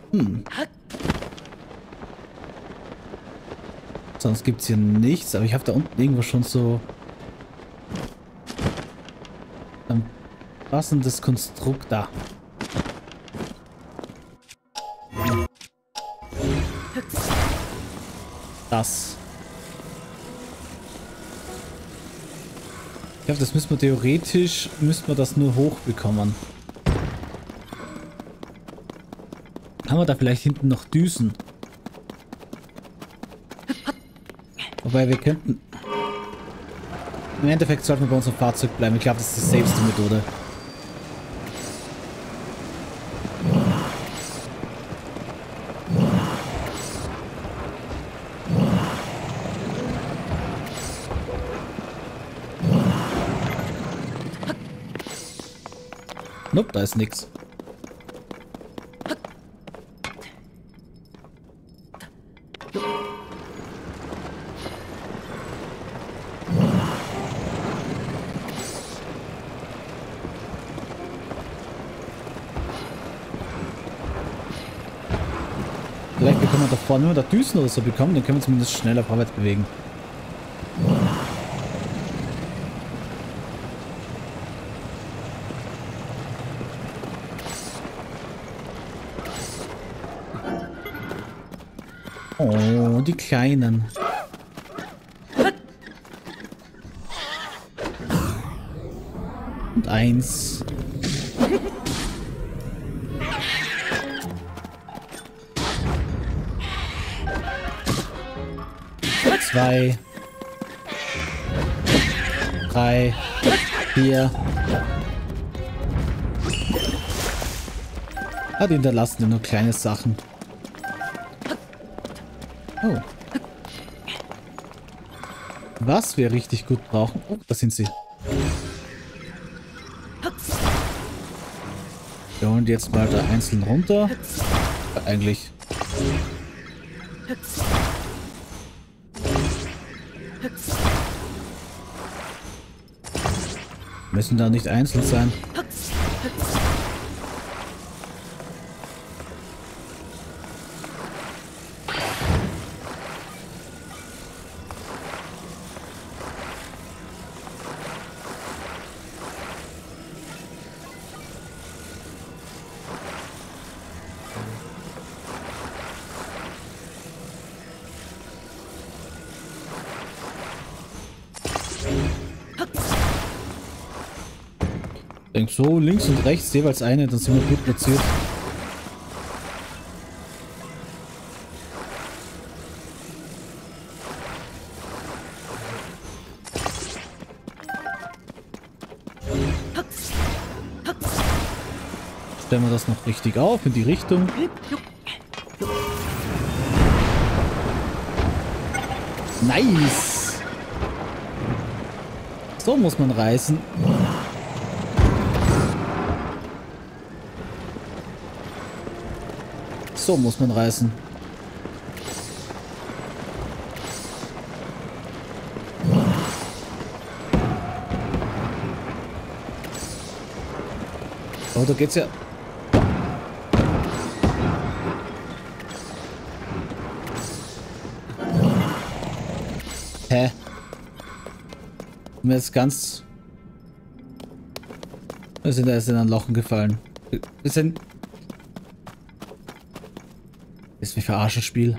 Hm. Sonst gibt es hier nichts, aber ich habe da unten irgendwo schon so ein passendes Konstrukt da. Das. Ich glaube, das müssen wir theoretisch, das nur hochbekommen. Haben wir da vielleicht hinten noch Düsen? Wobei wir könnten... Im Endeffekt sollten wir bei unserem Fahrzeug bleiben. Ich glaube, das ist die safeste Methode. Nope, da ist nichts. Vielleicht bekommen wir da vorne, wenn wir da Düsen oder so bekommen, dann können wir zumindest schneller vorwärts bewegen. Oh, die Kleinen. Und eins. Zwei. Drei. Vier. Ah, die hinterlassen ja nur kleine Sachen. Oh. Was wir richtig gut brauchen. Oh, da sind sie. Wir holen die jetzt mal da einzeln runter. Eigentlich. Müssen da nicht einzeln sein. Ich denke so, links und rechts jeweils eine, dann sind wir gut platziert. Stellen wir das noch richtig auf in die Richtung. Nice! So muss man reißen. So muss man reißen. Oh, da geht's ja. Hä? Mir ist ganz... Wir sind erst in ein Loch gefallen. Wir sind... Ist mich verarschen, Spiel.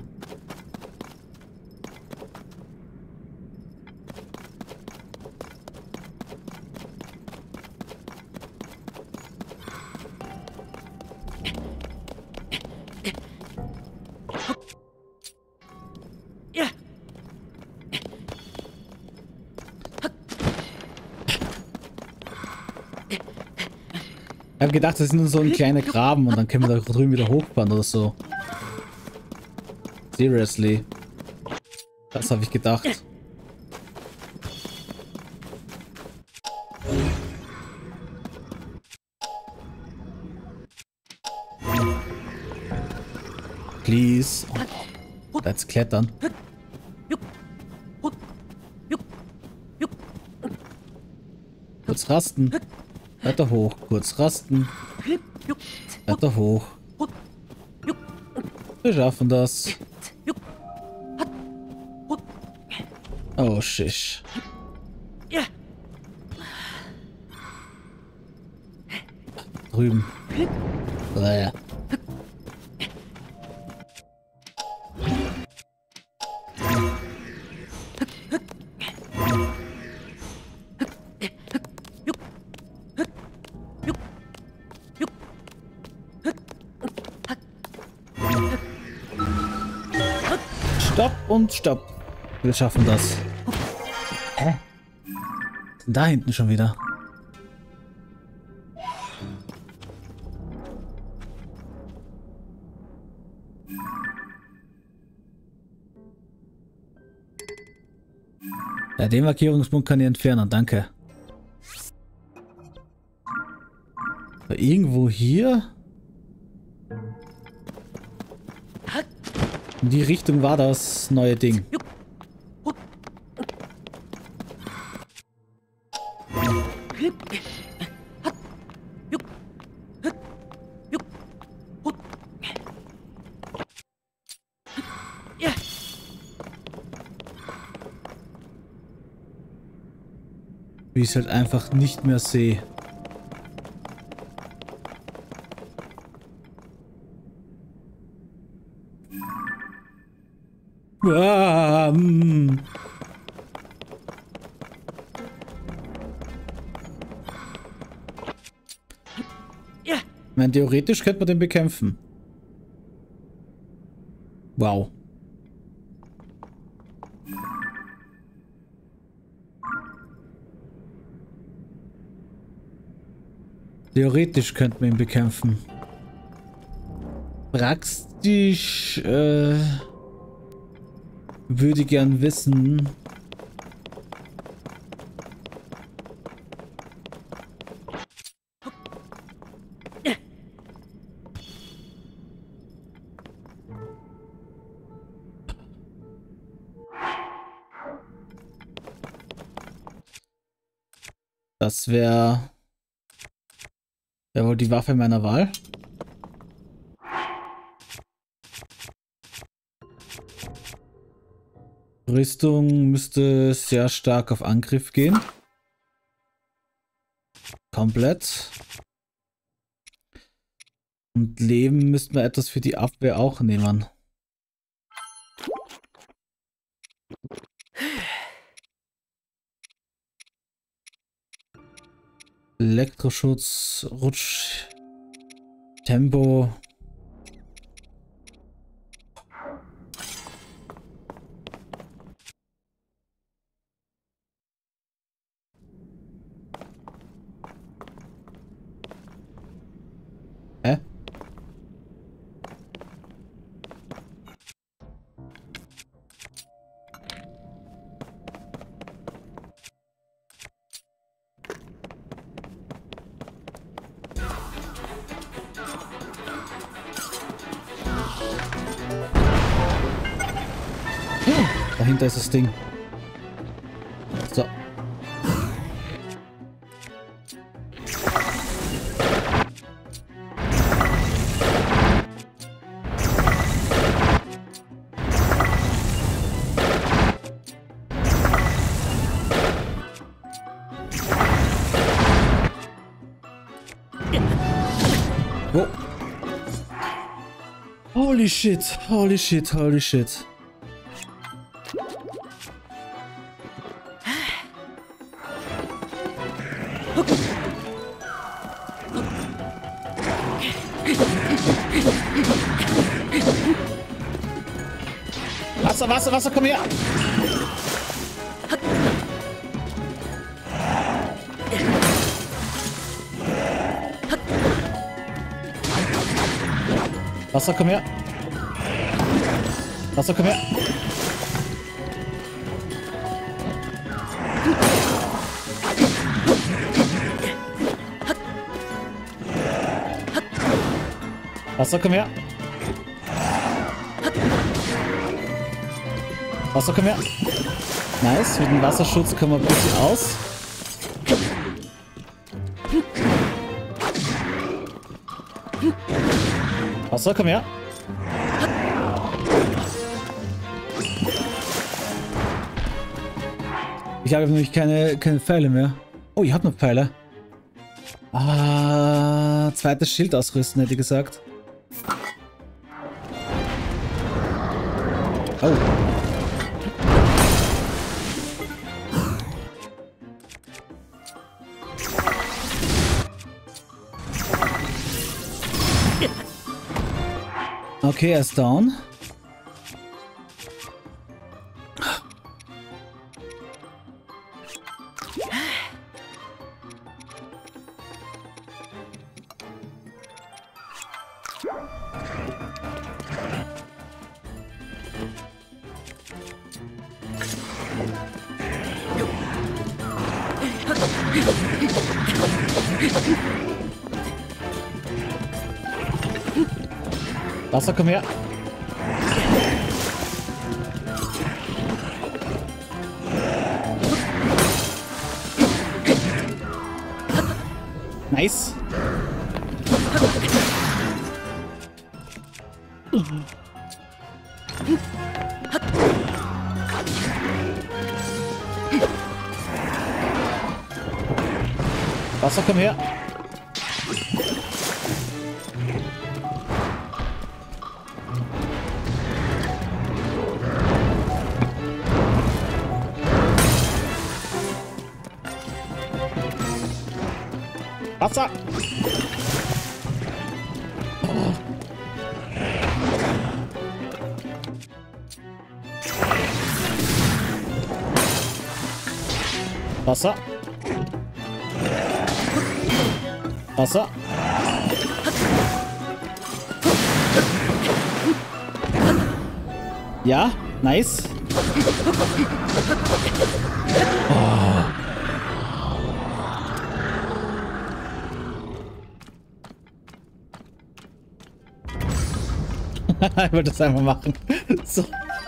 Ich habe gedacht, das ist nur so ein kleiner Graben und dann können wir da drüben wieder hochfahren oder so. Seriously. Das habe ich gedacht. Please. Let's klettern. Kurz rasten. Weiter hoch. Kurz rasten. Weiter hoch. Wir schaffen das. Oh, shish. Drüben. Bäh. Stopp und stopp. Wir schaffen das. Hä? Was ist denn da hinten schon wieder? Ja, den Markierungspunkt kann ich entfernen, danke. Aber irgendwo hier? In die Richtung war das neue Ding. Wie ich es halt einfach nicht mehr sehe. Ah, Ich meine, theoretisch könnte man den bekämpfen. Wow. Theoretisch könnte man ihn bekämpfen. Praktisch würde ich gern wissen. Das wäre wohl die Waffe meiner Wahl. Rüstung müsste sehr stark auf Angriff gehen. Komplett. Und Leben müssten wir etwas für die Abwehr auch nehmen. Elektroschutz, Rutsch, Tempo. Hä? Dahinter ist das Ding. So. Oh. Holy shit, holy shit, holy shit. Wasser, Wasser, Wasser, komm her! Wasser, komm her! Wasser, komm her! Wasser, komm her! Wasser, komm her! Nice, mit dem Wasserschutz kommen wir ein bisschen aus. Wasser, komm her! Ich habe nämlich keine Pfeile mehr. Oh, ich habe noch Pfeile. Ah, zweites Schild ausrüsten, hätte ich gesagt. Oh. Okay, er ist down. Wasser, komm her. Nice. Wasser, komm her. Wasser! Oh. Wasser! Wasser! Ja, nice. Oh. Ich wollte das einfach machen. So.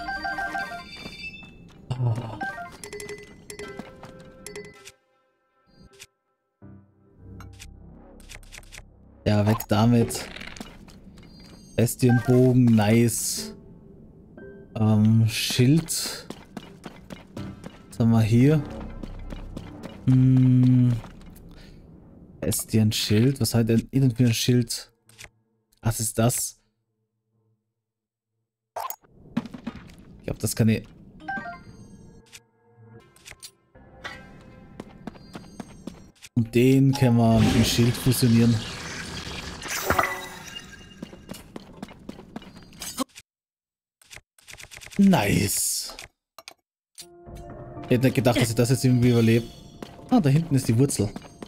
Oh. Ja, weg damit. Bestienbogen, nice. Schild. Was haben wir hier? Bestienschild. Was hat denn innen für ein Schild? Was ist das? Ich glaube, das kann ich... Und den können wir mit dem Schild fusionieren. Nice. Ich hätte nicht gedacht, dass ich das jetzt irgendwie überlebe. Ah, da hinten ist die Wurzel.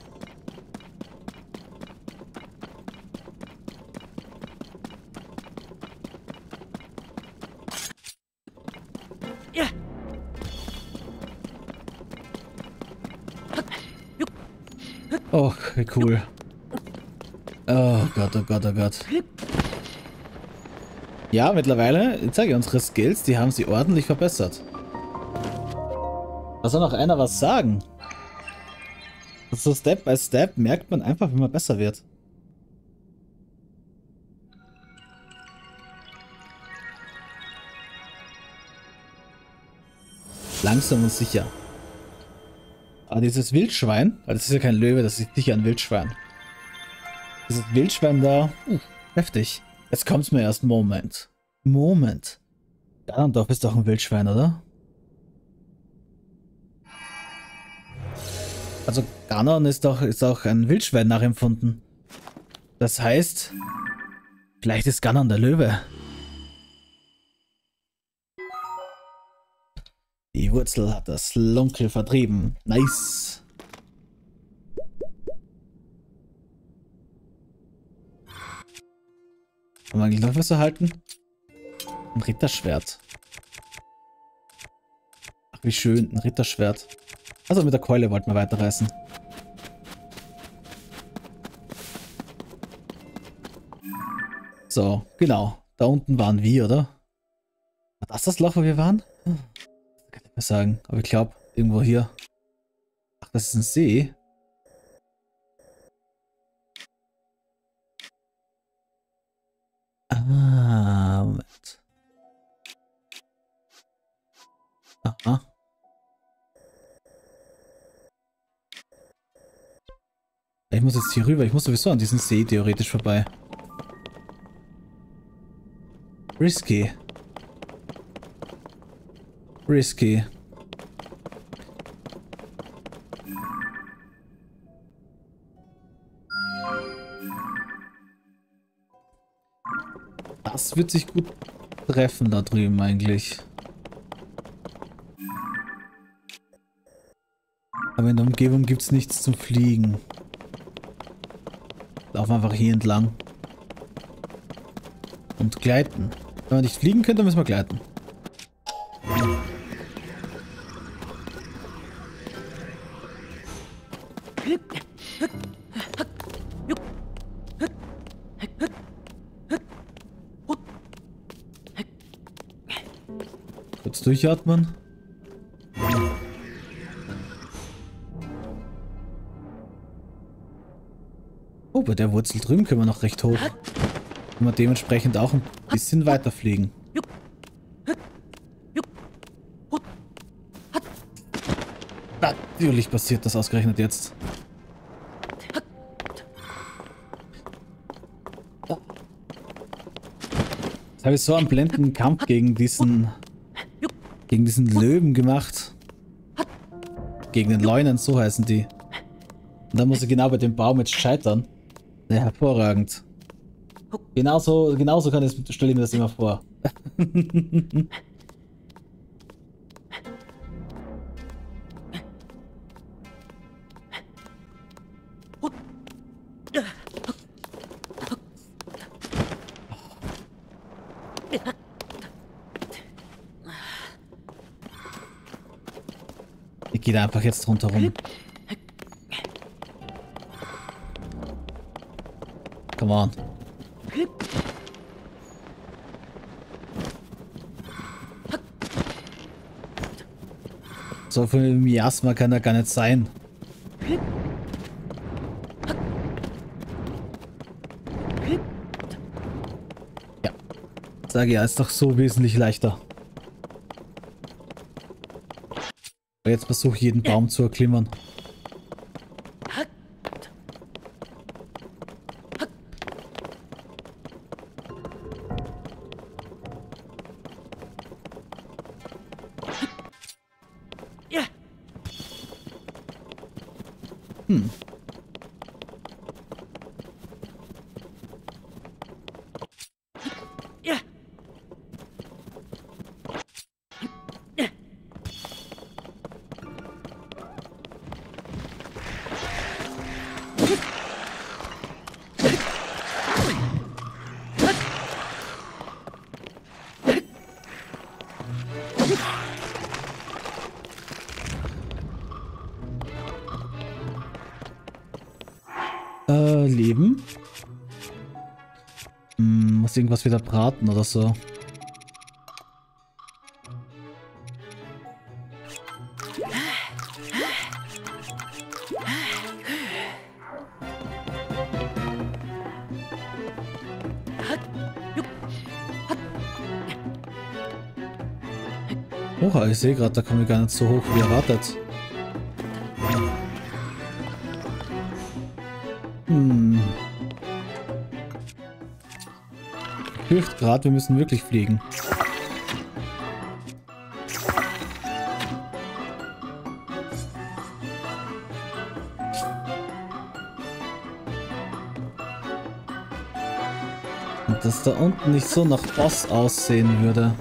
Oh, wie cool. Oh Gott, oh Gott, oh Gott. Ja, mittlerweile, ich zeige unsere Skills, die haben sie ordentlich verbessert. Da soll noch einer was sagen. So Step by Step merkt man einfach, wie man besser wird. Langsam und sicher. Aber dieses Wildschwein, weil das ist ja kein Löwe, das ist sicher ein Wildschwein. Dieses Wildschwein da, heftig. Jetzt kommt's mir erst. Moment. Ganondorf ist doch ein Wildschwein, oder? Also Ganon ist auch ein Wildschwein nachempfunden. Das heißt, vielleicht ist Ganon der Löwe. Die Wurzel hat das Lunkel vertrieben. Nice. Haben wir eigentlich noch was erhalten? Ein Ritterschwert. Ach, wie schön, ein Ritterschwert. Also mit der Keule wollten wir weiterreißen. So, genau. Da unten waren wir, oder? War das Loch, wo wir waren? Kann ich nicht mehr sagen. Aber ich glaube, irgendwo hier. Ach, das ist ein See. Ah, Moment. Aha. ich muss jetzt hier rüber. Ich muss sowieso an diesen See theoretisch vorbei. Risky. Risky. Das wird sich gut treffen da drüben eigentlich. Aber in der Umgebung gibt es nichts zum Fliegen. Laufen einfach hier entlang. Und gleiten. Wenn wir nicht fliegen können, dann müssen wir gleiten. Kurz durchatmen. Oh, bei der Wurzel drüben können wir noch recht hoch. Können wir dementsprechend auch ein bisschen weiter fliegen. Natürlich passiert das ausgerechnet jetzt. Jetzt habe ich so einen blendenden Kampf gegen diesen Löwen gemacht. Gegen den Leunen, so heißen die. Und dann muss ich genau bei dem Baum jetzt scheitern. Ja, hervorragend. Genauso stelle ich mir das immer vor. Ich gehe da einfach jetzt drunter rum. Come on. So viel Miasma kann da gar nicht sein. Ja. Sage ja, ist doch so wesentlich leichter. Jetzt versuche ich jeden Baum zu erklimmern. Leben. Muss irgendwas wieder braten oder so. Oha, ich sehe gerade, da komme ich gar nicht so hoch wie erwartet. Ich fürchte gerade, wir müssen wirklich fliegen. Und dass da unten nicht so nach Boss aussehen würde.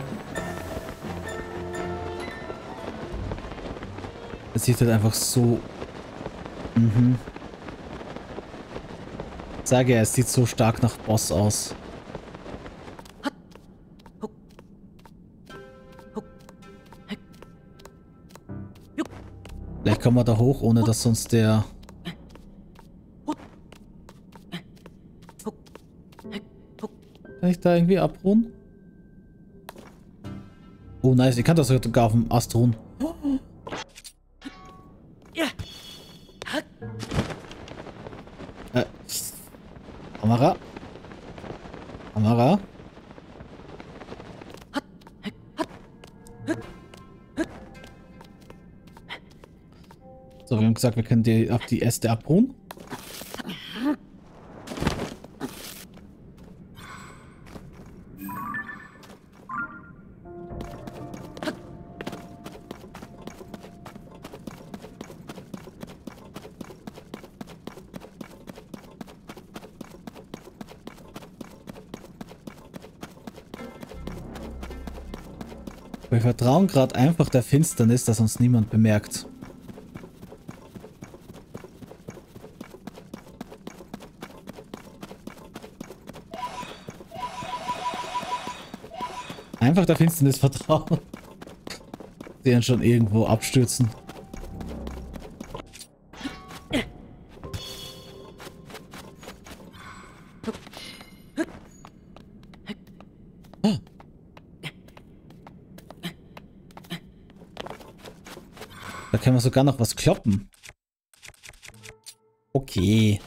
Es sieht halt einfach so... Sage ja, es sieht so stark nach Boss aus. Vielleicht kommen wir da hoch, ohne dass sonst der... Kann ich da irgendwie abruhen? Oh nice, ich kann das sogar auf dem Ast ruhen. Kamera. Kamera. So, wir haben gesagt, wir können die auf die Äste abruhen. Wir vertrauen gerade einfach der Finsternis, dass uns niemand bemerkt. Einfach der Finsternis vertrauen. Die dann schon irgendwo abstürzen. Da können wir sogar noch was kloppen. Okay.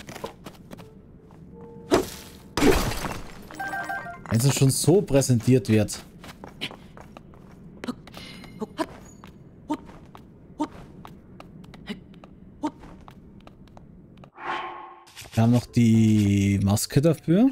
Wenn es schon so präsentiert wird. Wir haben noch die Maske dafür.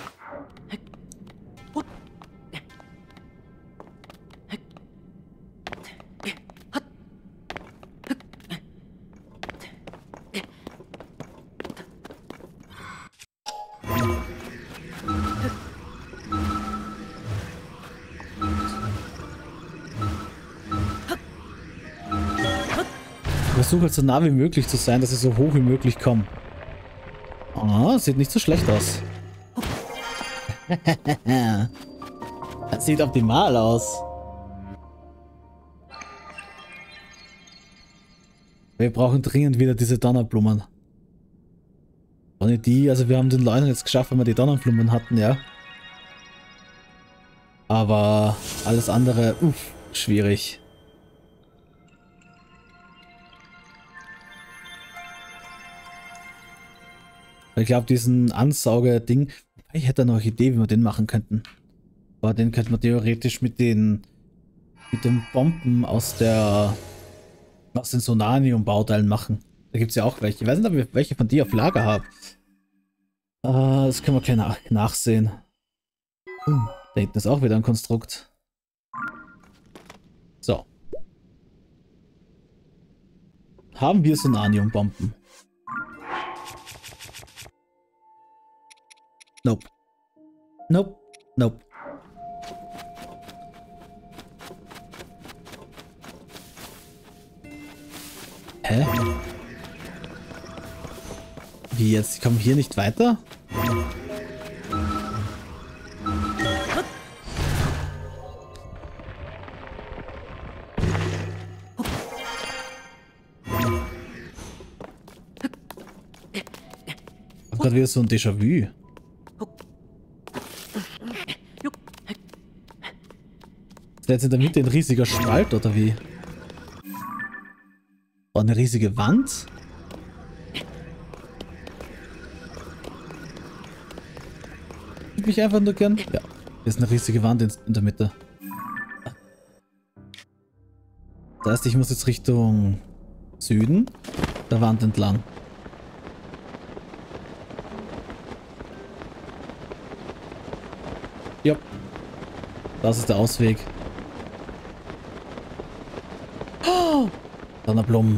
Ich versuche halt so nah wie möglich zu sein, dass ich so hoch wie möglich komme. Ah, sieht nicht so schlecht aus. Das sieht optimal aus. Wir brauchen dringend wieder diese Donnerblumen. Ohne die, also wir haben den Leuten jetzt geschafft, wenn wir die Donnerblumen hatten, ja. Aber alles andere, schwierig. Ich glaube, diesen Ansauger-Ding, ich hätte noch eine Idee, wie wir den machen könnten. Aber den könnte man theoretisch mit den Bomben aus den Sonanium-Bauteilen machen. Da gibt es ja auch welche. Ich weiß nicht, ob ich welche von dir auf Lager habe. Das können wir gleich nachsehen. Da hinten ist auch wieder ein Konstrukt. So. Haben wir Sonanium-Bomben? Nope. Nope. Nope. Hä? Wie jetzt? Ich komme hier nicht weiter? Ich hab gerade wieder so ein Déjà-vu. Ist jetzt in der Mitte ein riesiger Spalt, oder wie? Oh, eine riesige Wand? Ich mich einfach nur gern. Ja, hier ist eine riesige Wand in der Mitte. Das heißt, ich muss jetzt Richtung Süden der Wand entlang. Ja, das ist der Ausweg. Oh, Donnerblumen.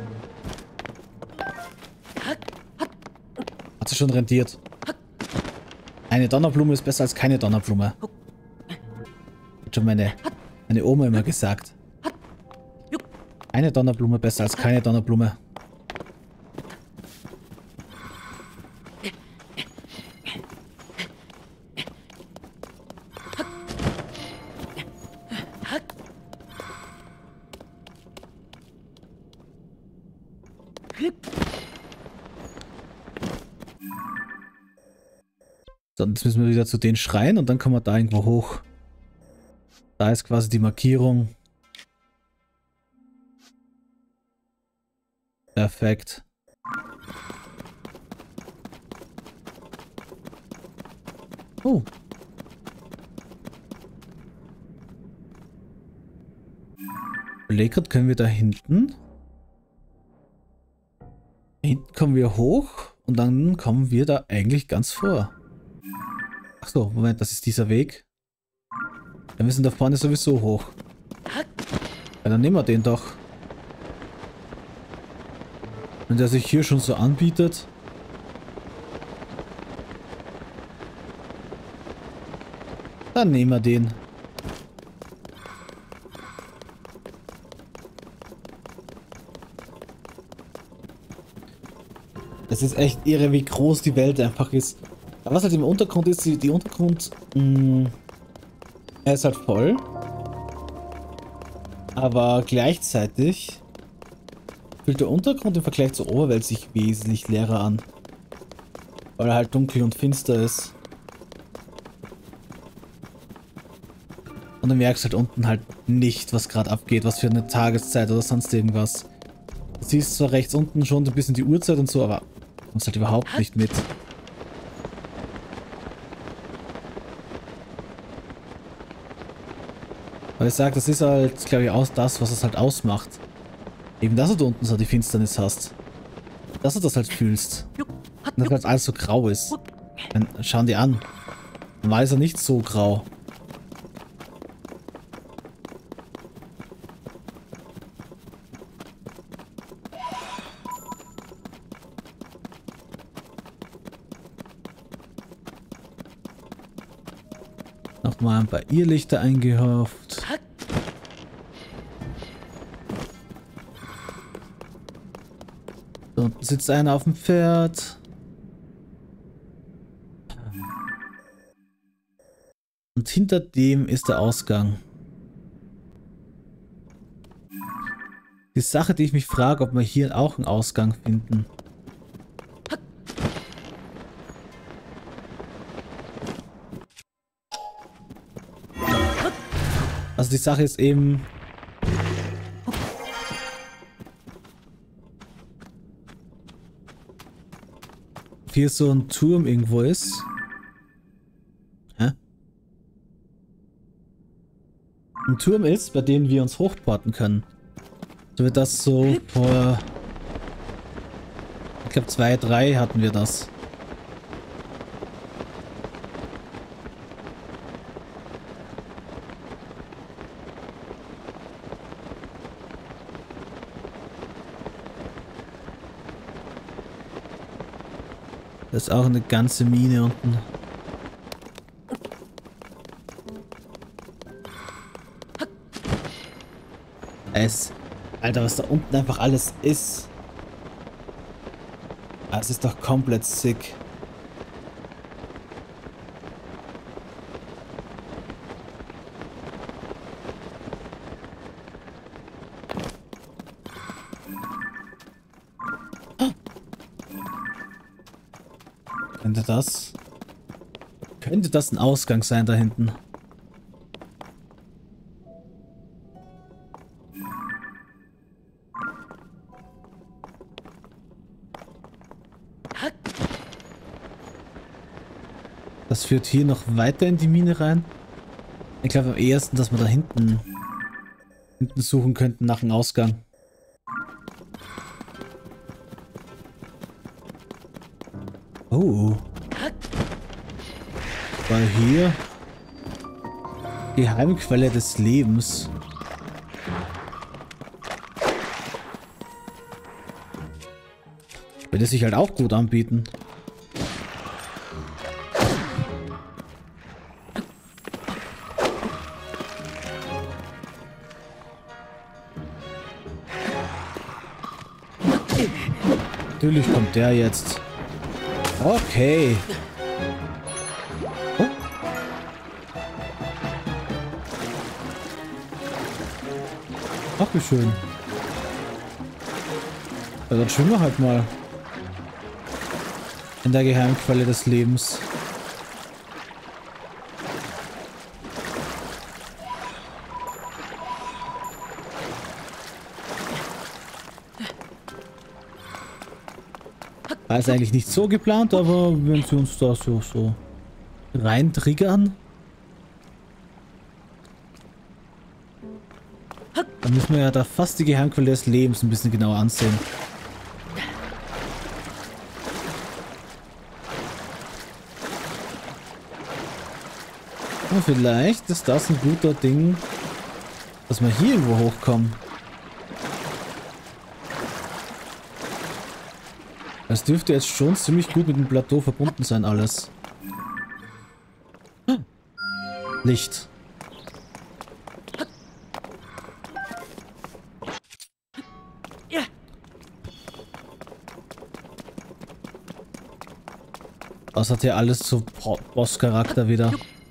Hat sich schon rentiert. Eine Donnerblume ist besser als keine Donnerblume. Hat schon meine Oma immer gesagt. Eine Donnerblume besser als keine Donnerblume. So, jetzt müssen wir wieder zu den Schreien und dann kommen wir da irgendwo hoch. Da ist quasi die Markierung. Perfekt. Oh. Überlegt, können wir da hinten? Hinten kommen wir hoch und dann kommen wir da eigentlich ganz vor. Achso, Moment, das ist dieser Weg. Wir müssen da vorne sowieso hoch. Ja, dann nehmen wir den doch. Wenn der sich hier schon so anbietet. Dann nehmen wir den. Es ist echt irre, wie groß die Welt einfach ist. Aber was halt im Untergrund ist, die Untergrund, er ist halt voll. Aber gleichzeitig fühlt der Untergrund im Vergleich zur Oberwelt sich wesentlich leerer an. Weil er halt dunkel und finster ist. Und du merkst halt unten halt nicht, was gerade abgeht, was für eine Tageszeit oder sonst irgendwas. Du siehst zwar rechts unten schon ein bisschen die Uhrzeit und so, aber du kommst halt überhaupt nicht mit. Weil ich sage, das ist halt, glaube ich, auch das, was es halt ausmacht. Eben, dass du da unten so die Finsternis hast. Dass du das halt fühlst. Und dass halt alles so grau ist. Dann schau dir an. Normal ist er nicht so grau. Nochmal ein paar Irrlichter eingehofft. Da unten sitzt einer auf dem Pferd. Und hinter dem ist der Ausgang. Die Sache, die ich mich frage, ob wir hier auch einen Ausgang finden. Also die Sache ist eben... ob hier so ein Turm irgendwo ist. Hä? Ein Turm ist, bei dem wir uns hochporten können. So wird das so vor... ich glaube 2, 3 hatten wir das. Da ist auch eine ganze Mine unten. Alter, was da unten einfach alles ist. Das ist doch komplett sick. Könnte das ein Ausgang sein da hinten? Das führt hier noch weiter in die Mine rein. Ich glaube am ehesten, dass wir da hinten suchen könnten nach einem Ausgang. Oh. Weil hier Geheimquelle des Lebens. Würde sich halt auch gut anbieten. Natürlich kommt der jetzt. Okay. Oh. Ach, wie schön. Ja, dann schwimmen wir halt mal. In der Geheimquelle des Lebens. War es eigentlich nicht so geplant, aber wenn sie uns da so rein triggern, dann müssen wir ja da fast die Geheimquelle des Lebens ein bisschen genauer ansehen. Und vielleicht ist das ein guter Ding, dass wir hier irgendwo hochkommen. Das dürfte jetzt schon ziemlich gut mit dem Plateau verbunden sein, alles. Licht. Das hat ja alles zu Boss-Charakter wieder.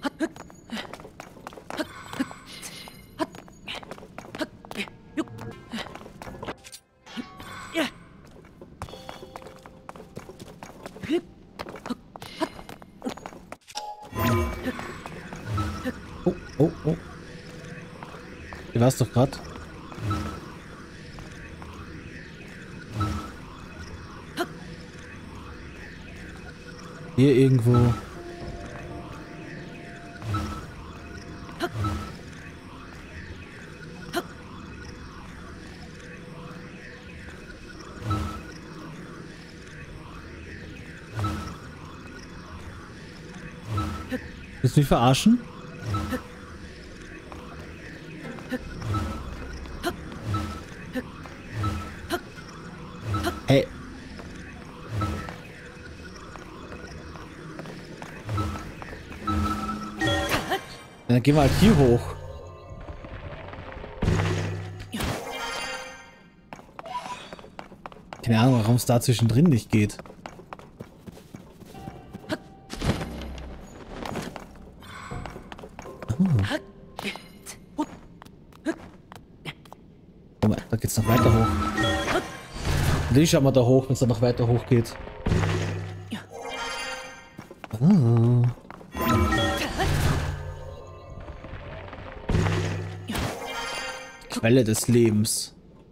Oh, oh, oh. Hier war's doch grad. Hier irgendwo. Willst du mich verarschen? Hey. Dann gehen wir halt hier hoch. Keine Ahnung, warum es da zwischendrin nicht geht. Moment, da geht's noch weiter hoch. Natürlich schauen wir da hoch, wenn es dann noch weiter hoch geht. Oh. Quelle des Lebens.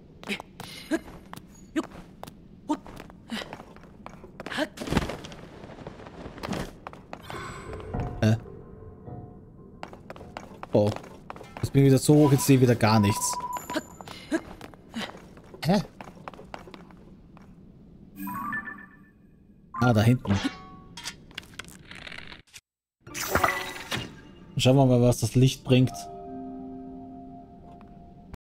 Oh. Jetzt bin ich wieder so hoch, jetzt sehe ich wieder gar nichts. Hä? Ah, da hinten. Schauen wir mal, was das Licht bringt.